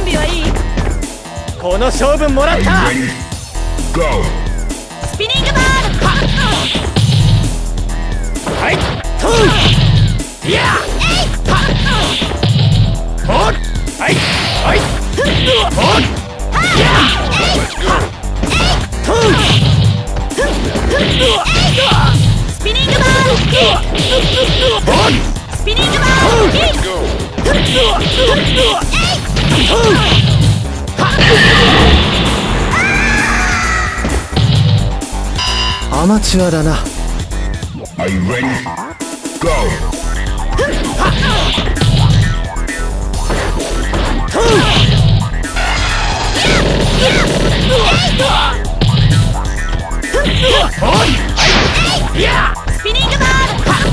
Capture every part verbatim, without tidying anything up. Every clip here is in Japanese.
備はいい？ この勝負もらった。 スピニングバール。 はいトゥーやはっほっはいはいほっやトゥースピニングバール。スピニングバール。 アマチュアだな。 Are you ready? Go! Spinning the ball!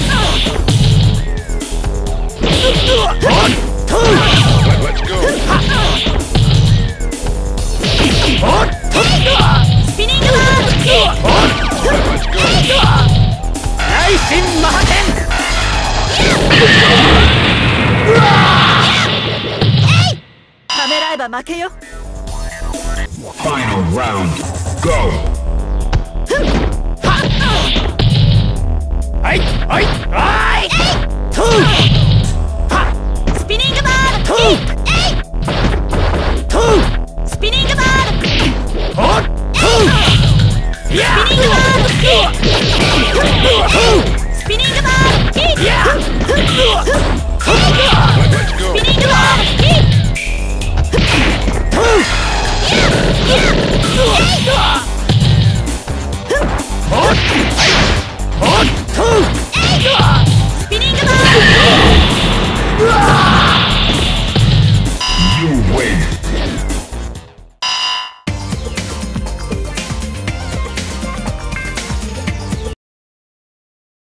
Let's go! Spinning the ball! Let's go! 内心マハテン。 ためらえば負けよ。 Final round. Go! はいはいはいトゥースピニングバール。